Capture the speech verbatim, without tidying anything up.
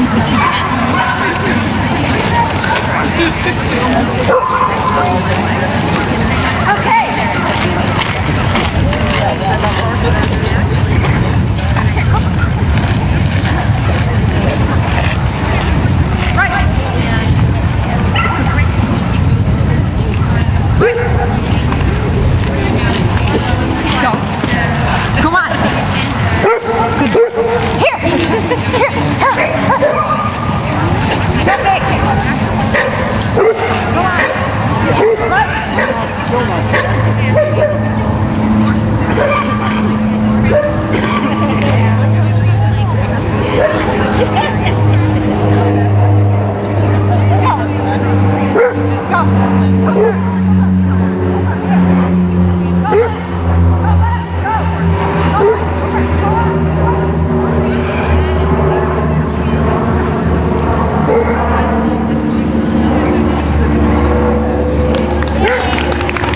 Okay. Go. Come on. Good. Here. Here. Her. Her. Go big. Go on. Right. Go. Go.